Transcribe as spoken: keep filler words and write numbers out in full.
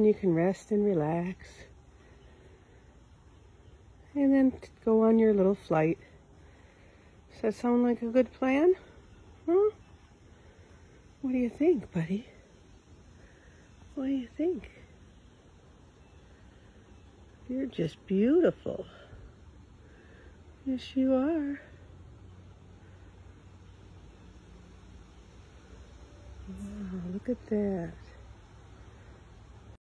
you can rest and relax. And then go on your little flight. Does that sound like a good plan? Huh? What do you think, buddy? What do you think? You're just beautiful. Yes, you are. Wow, look at that.